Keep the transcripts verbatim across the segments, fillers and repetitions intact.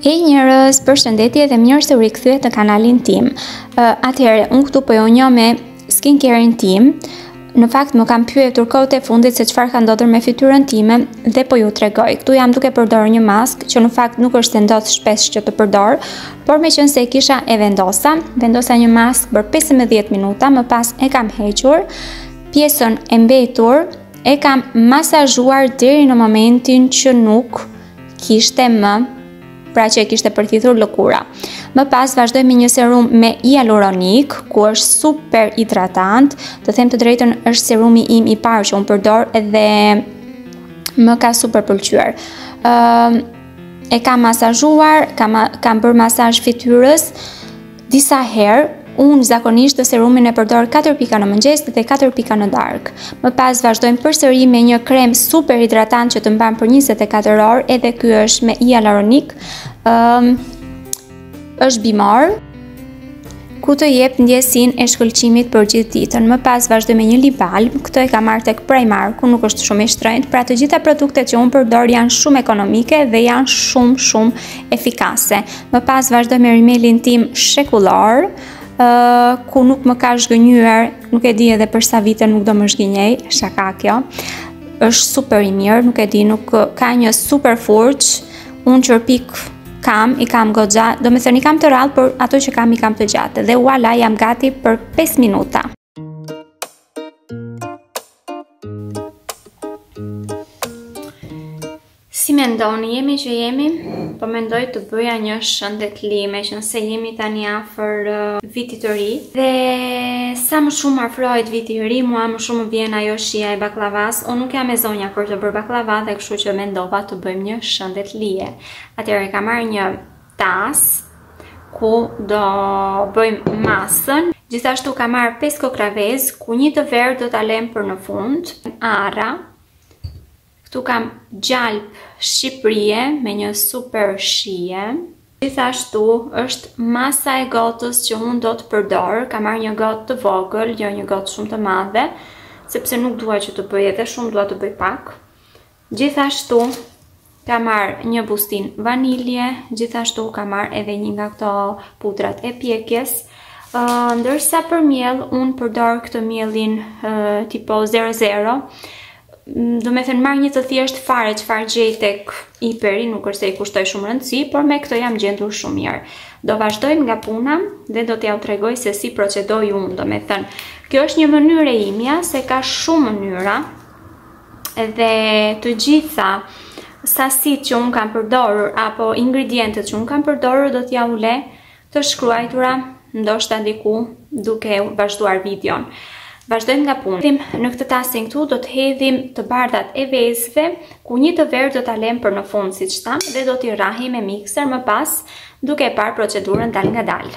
E njerëz, përshëndetje dhe mirë se u rikthyet në kanalin tim. Uh, Atëherë, unë këtu po jo njoh me skincare-in tim. Në fakt më kam pyetur kohët e fundit se çfarë ka ndodhur me fytyrën time dhe po ju tregoj. Këtu jam duke përdorur një mask që në fakt nuk është se ndodh shpesh që të përdor, por meqense e kisha e vendosa, vendosa një mask për pesëmbëdhjetë minuta, më pas e kam hequr, pjesën e mbetur e kam masazhuar deri në momentin që nuk kishte më, pra që e kishte përthithur lëkura. Më pas vazhdoj me një serum me hyaluronik, ku është super hidratant, të them të drejtën është serumi im i parë që unë përdor edhe më ka super pëlqyer. Uh, e kam masazhuar, kam, kam bërë masazh fytyrës disa herë. Unë zakonisht të serumin e përdor katër pika në mëngjes dhe katër pika në darkë. Më pas vazhdojmë përsëri me një krem super hidratant që të mban për njëzet e katër orë, edhe ky është me hyaluronik, um, është bimor, ku të jep ndjesin e shkëlqimit për gjithë ditën. Më pas vazhdoj me një lip balm, këtë e kam marrë tek Primarku, nuk është shumë i shtrenjtë, pra të gjitha produktet që unë përdor janë shumë ekonomike dhe janë shumë shumë efikase. Më pas vazhdoj me rimelin tim shekullor, Uh, ku nuk më ka zhgënjyer, nuk e di edhe për sa vite nuk do më zhgënjej, shaka kjo. Është super i mirë, nuk e di, nuk ka një super furç. Unë çorpik kam, i kam goxha, do me thënë i kam të rallë, por ato që kam i kam të gjatë. Dhe voilà, jam gati për pesë minuta. Si mendoni, jemi që jemi, po mendoj të bëja një shëndetli, me që nëse jemi tani afër uh, vitit të ri. Dhe sa më shumë afrohet viti i ri, mua më shumë vjen ajo shija e baklavas. Unë nuk jam e zonja për të bërë baklava dhe kështu që mendova të bëjmë një shëndetlije. Atëherë kam marrë një tas ku do bëjmë masën. Gjithashtu kam marrë pesë kokravez, ku një të verë do ta lëm për në fund, arra. Këtu kam gjalp Shqipërie me një super shije. Gjithashtu është masa e gotës që unë do të përdor. Kam marrë një gotë të vogël, jo një gotë shumë të madhe, sepse nuk dua që të bëj edhe shumë, dua të bëj pak. Gjithashtu kam marrë një bustin vanilje, gjithashtu kam marrë edhe një nga këto pudrat e pjekjes. Uh, ndërsa për miell, unë përdor këtë miellin uh, tipo zero zero. Do me thënë marrë një të thjesht fare që farë gjej tek Iperi, nuk është se i kushtoj shumë rëndësi, por me këto jam gjendur shumë mirë. Do vazhdojmë nga puna dhe do t'ja u tregoj se si procedoj unë, do me thënë. Kjo është një mënyrë e imja, se ka shumë mënyra, dhe të gjitha sasit që unë kam përdorur, apo ingredientet që unë kam përdorur, do t'ja u le të shkruajtura, ndoshta diku duke vazhduar videon. Vazhdojmë nga punë. Në këtë tasin këtu do të hedhim të bardhat e vezëve, ku një të verë do ta lëm për në fund siç tham dhe do t'i rrahim me mikser më pas, duke e parë procedurën dal nga dal.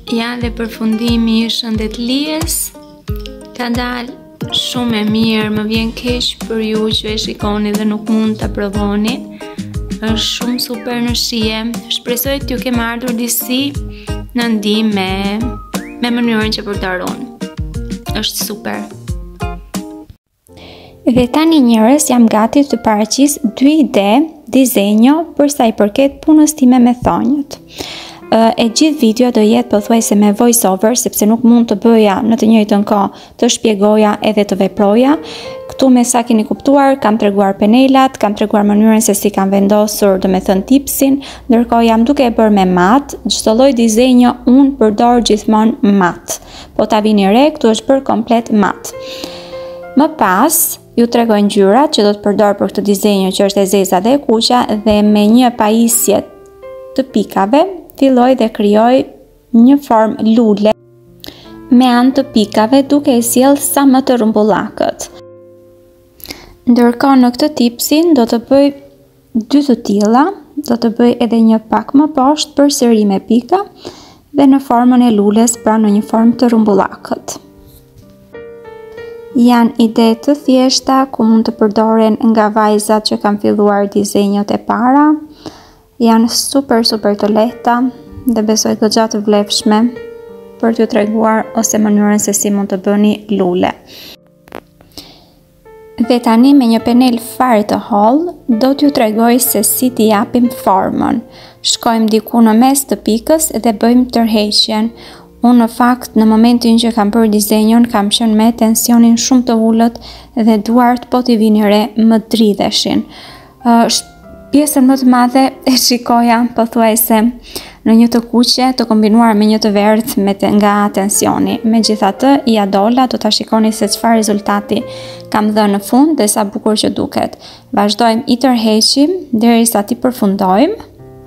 Ja dhe përfundimi i shëndetlies. Ka dalë shumë e mirë, më vjen keq për ju që e shikoni dhe nuk mund të provoni. Është shumë super në shije. Shpresoj t'ju kem ardhur disi në ndihmë me, me mënyrën që përdoron. Është super. Dhe tani njerëz jam gati të paraqis dy ide dizenjo për sa i përket punës time me thonjët. E gjithë video do jetë pothuajse me voice over, sepse nuk mund të bëja në të njëjtën kohë të shpjegoja edhe të veproja. Këtu me sa keni kuptuar, kam treguar penelat, kam treguar mënyrën se si kam vendosur, do me thënë tipsin, ndërkohë jam duke e bërë me mat, çdo lloj dizenjo unë përdor gjithmonë mat. Po ta vini re, këtu është bërë komplet mat. Më pas, ju tregoj ngjyrat që do të përdor për këtë dizenjo që është e zeza dhe e kuqe, dhe me një pajisje të pikave filloj dhe krijoj një formë lule me anë të pikave duke e sjell sa më të rrumbullakët. Ndërkohë në këtë tipsin do të bëj dy të tilla, do të bëj edhe një pak më poshtë përsëri me pika dhe në formën e lules, pra në një formë të rrumbullakët. Janë ide të thjeshta ku mund të përdoren nga vajzat që kanë filluar dizenjot e para. Janë super super të lehta dhe besoj goxha të vlefshme për t'ju treguar ose mënyrën se si mund të bëni lule. Dhe tani me një penel fare të hollë do t'ju tregoj se si t'i japim formën. Shkojmë diku në mes të pikës dhe bëjmë tërheqjen. Unë në fakt në momentin që kam bërë dizenjon kam qenë me tensionin shumë të ulët dhe duart po t'i vini re më dridheshin. Uh, Pjesën më të madhe e shikoja pothuajse në një të kuqe të kombinuar me një të verdhë me të, nga tensioni. Megjithatë, ja dola, do ta shikoni se çfarë rezultati kam dhënë në fund dhe sa bukur që duket. Vazhdojmë i tërheqim derisa ti përfundojmë.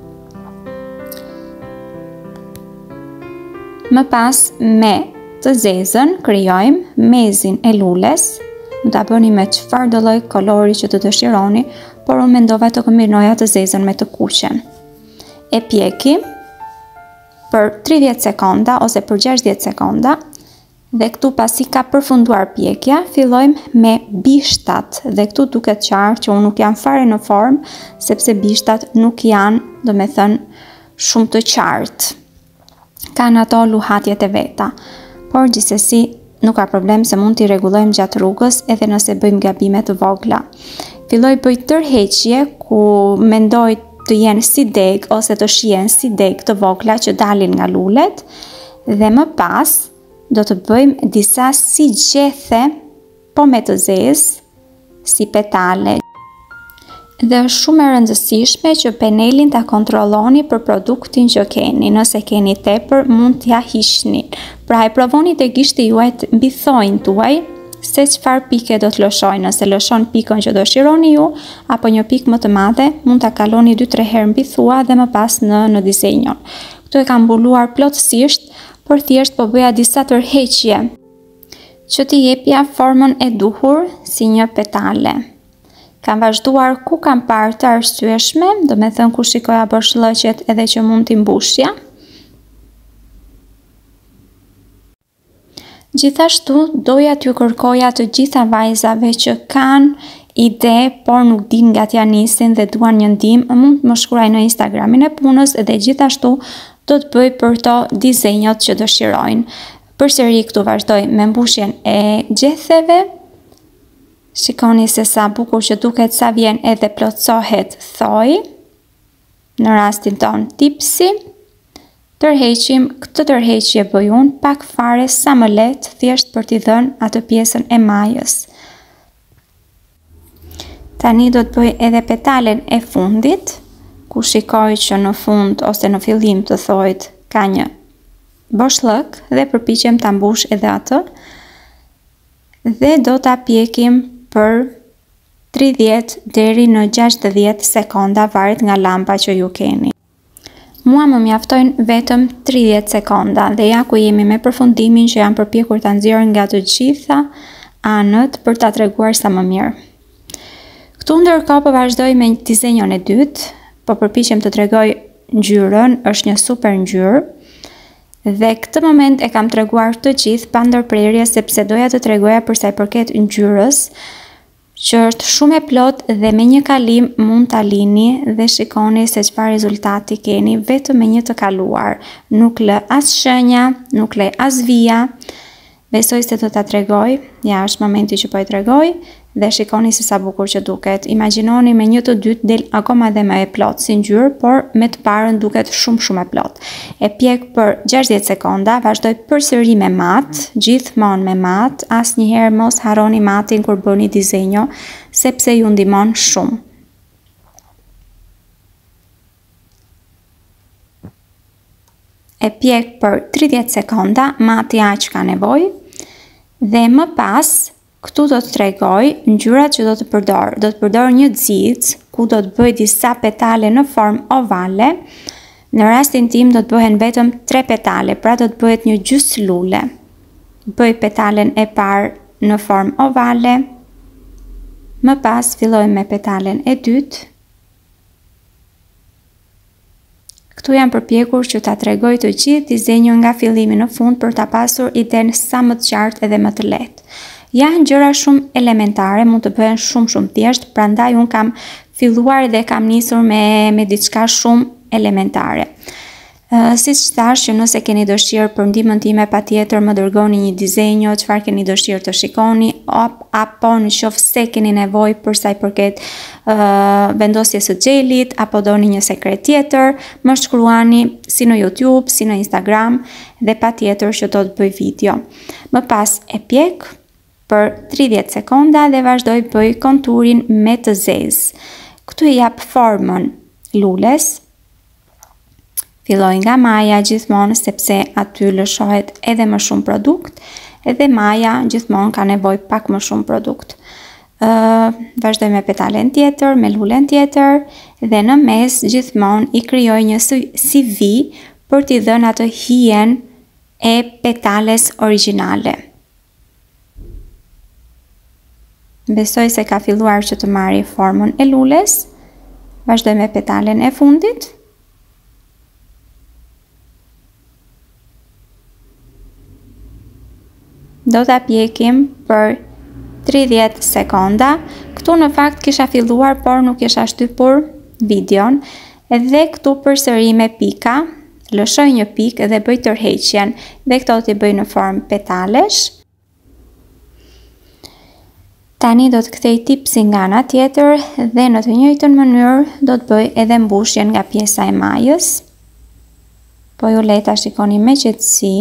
Më pas me të zezën krijojmë mezin e lules. Mund ta bëni me çfarë do lloj kolori që të dëshironi, por unë mendova të kombinoja të zezën me të kuqen. E pjekim për tridhjetë sekonda ose për gjashtëdhjetë sekonda dhe këtu pasi ka përfunduar pjekja, fillojmë me bishtat dhe këtu duket qartë që unë nuk jam fare në formë sepse bishtat nuk janë, do me thënë, shumë të qartë. Kanë ato luhatjet e veta, por gjithsesi nuk ka problem se mund t'i rregullojmë gjatë rrugës edhe nëse bëjmë gabime të vogla. Filloj bëj tërheqje ku mendoj të jenë si deg ose të shihen si deg të vogla që dalin nga lulet dhe më pas do të bëjmë disa si gjethe po me të zezë, si petale. Dhe është shumë e rëndësishme që penelin ta kontrolloni për produktin që keni. Nëse keni tepër, mund t'ja hiqni. Pra e provoni te gishti juaj mbi thonjën tuaj se çfarë pike do të lëshojnë. Nëse lëshon pikën që dëshironi ju, apo një pikë më të madhe, mund ta kaloni dy tre herë mbi thua dhe më pas në në dizenjon. Këtu e kam mbuluar plotësisht, por thjesht po bëja disa tërheqje që t'i jepja formën e duhur si një petale. Kam vazhduar ku kam parë të arsyeshme, do me thënë ku shikoja boshllëqet edhe që mund t'i mbushja. Gjithashtu, doja t'ju kërkoja të gjitha vajzave që kanë ide, por nuk din nga t'ja nisin dhe duan një ndihmë, mund të më shkruajnë në Instagramin e punës dhe gjithashtu do të bëj për to dizenjot që dëshirojnë. Përsëri këtu vazhdoj me mbushjen e gjetheve. Shikoni se sa bukur që duket, sa vjen edhe plotësohet thoj. Në rastin ton tipsi. Tërheqim, këtë tërheqje bëj unë pak fare sa më lehtë, thjesht për t'i dhënë atë pjesën e majës. Tani do të bëj edhe petalen e fundit, ku shikoj që në fund ose në fillim të thojt ka një boshllëk dhe përpiqem ta mbush edhe atë. Dhe do ta pjekim për tridhjetë deri në gjashtëdhjetë sekonda, varet nga lampa që ju keni. Mua më mjaftojnë vetëm tridhjetë sekonda dhe ja ku jemi me përfundimin që jam përpjekur ta nxjerr nga të gjitha anët për ta treguar sa më mirë. Këtu ndërkohë po vazhdoj me dizenjon e dytë, po përpiqem të tregoj ngjyrën, është një super ngjyrë. Dhe këtë moment e kam treguar të gjithë pa ndërprerje sepse doja të tregoja për sa i përket ngjyrës, që është shumë e plot dhe me një kalim mund ta lini dhe shikoni se çfarë rezultati keni vetëm me një të kaluar. Nuk lë as shenja, nuk lë as vija. Besoj se do ta tregoj. Ja, është momenti që po e tregoj dhe shikoni se sa bukur që duket. Imagjinoni me një të dytë del akoma edhe më e plot si ngjyrë, por me të parën duket shumë shumë e plot. E pjek për gjashtëdhjetë sekonda, vazhdoj përsëri me mat, gjithmonë me mat, asnjëherë mos harroni matin kur bëni dizenjo, sepse ju ndihmon shumë. E pjek për tridhjetë sekonda, mati aq ka nevojë. Dhe më pas, këtu do të tregoj ngjyrat që do të përdor. Do të përdor një xicë, ku do të bëj disa petale në formë ovale. Në rastin tim do të bëhen vetëm tre petale, pra do të bëhet një gjysmë lule. Bëj petalen e parë në formë ovale. Më pas filloj me petalen e dytë. Këtu jam përpjekur që ta tregoj të gjithë dizenjon nga fillimi në fund për ta pasur idenë sa më të qartë edhe më të lehtë. Janë gjëra shumë elementare, mund të bëhen shumë shumë thjesht, prandaj un kam filluar dhe kam nisur me me diçka shumë elementare. Uh, si që thash që nëse keni dëshirë për ndihmën time patjetër më dërgoni një dizenjo, çfarë keni dëshirë të shikoni, op, apo në qoftë se keni nevojë për sa i përket uh, vendosjes së xhelit, apo doni një sekret tjetër, më shkruani si në YouTube, si në Instagram dhe patjetër që do të bëj video. Më pas e pjek për tridhjetë sekonda dhe vazhdoj bëj konturin me të zezë. Këtu e jap formën lules. Filloj nga maja gjithmonë sepse aty lëshohet edhe më shumë produkt, edhe maja gjithmonë ka nevojë pak më shumë produkt. Uh, vazhdoj me petalen tjetër, me lulen tjetër dhe në mes gjithmonë i krijoj një si vi për t'i dhënë atë hijen e petales origjinale. Besoj se ka filluar që të marri formën e lules. Vazhdoj me petalen e fundit. Do ta pjekim për tridhjetë sekonda. Këtu në fakt kisha filluar, por nuk kisha shtypur videon. Edhe këtu përsëri me pika, lëshoj një pikë dhe bëj tërheqjen. Dhe këto t'i bëj në formë petalesh. Tani do të kthej tipsin nga ana tjetër dhe në të njëjtën mënyrë do të bëj edhe mbushjen nga pjesa e majës. Po ju lej ta shikoni me qetësi.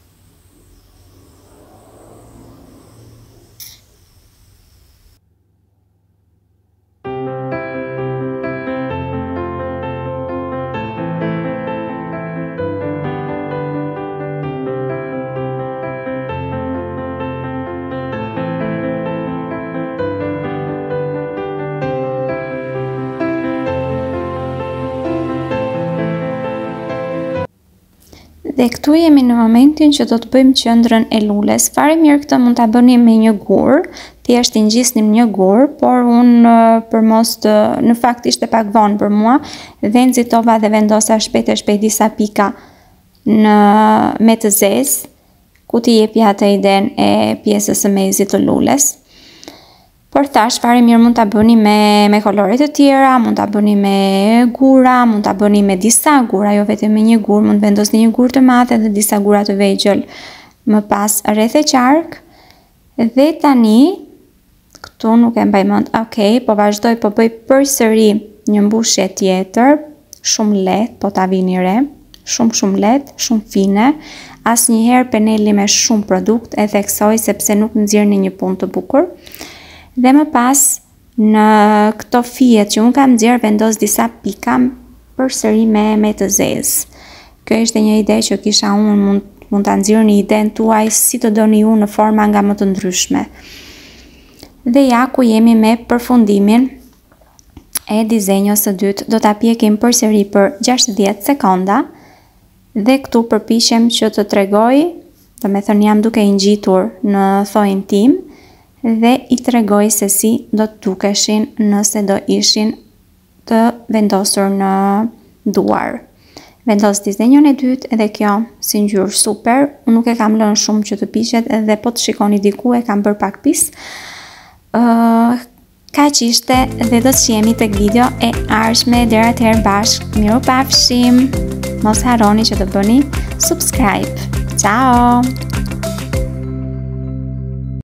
Dhe këtu jemi në momentin që do të bëjmë qendrën e lules. Fare mirë këtë mund ta bëni me një gur, thjesht i ngjisnim një gur, por unë për mos të, në fakt ishte pak vonë për mua dhe nxitova dhe vendosa shpejt e shpejt disa pika në me të zezë, ku t'i jepi atë idenë e pjesës së mezit të lules. Por thash, fare mirë mund ta bëni me me kolore të tjera, mund ta bëni me gura, mund ta bëni me disa gura, jo vetëm me një gur, mund vendosni një gur të madhe dhe disa gura të vegjël më pas rreth e qark. Dhe tani këtu nuk e mbaj mend. Okej, po vazhdoj, po bëj përsëri një mbushje tjetër, shumë lehtë, po ta vini re, shumë shumë lehtë, shumë fine. Asnjëherë peneli me shumë produkt e theksoj sepse nuk nxjerrni një punë të bukur. Dhe më pas në këto fijet që unë kam nxjerr vendos disa pika përsëri me me të zezë. Kjo ishte një ide që kisha unë, mund mund ta nxjerrni idenë tuaj si të doni ju në forma nga më të ndryshme. Dhe ja ku jemi me përfundimin e dizenjos së dytë, do ta pjekim përsëri për gjashtëdhjetë sekonda dhe këtu përpiqem që të tregoj, domethënë jam duke i ngjitur në thojin tim dhe i tregoj se si do të dukeshin nëse do ishin të vendosur në duar. vendos dizenjon e dytë, edhe kjo si ngjyrë super. Unë nuk e kam lënë shumë që të piqet, edhe po të shikoni diku e kam bërë pak pis. Uh, ka që ishte dhe do të jemi tek video e ardhshme. Deri atëherë bashkë, miru pafshim. Mos harroni që të bëni subscribe. Ciao!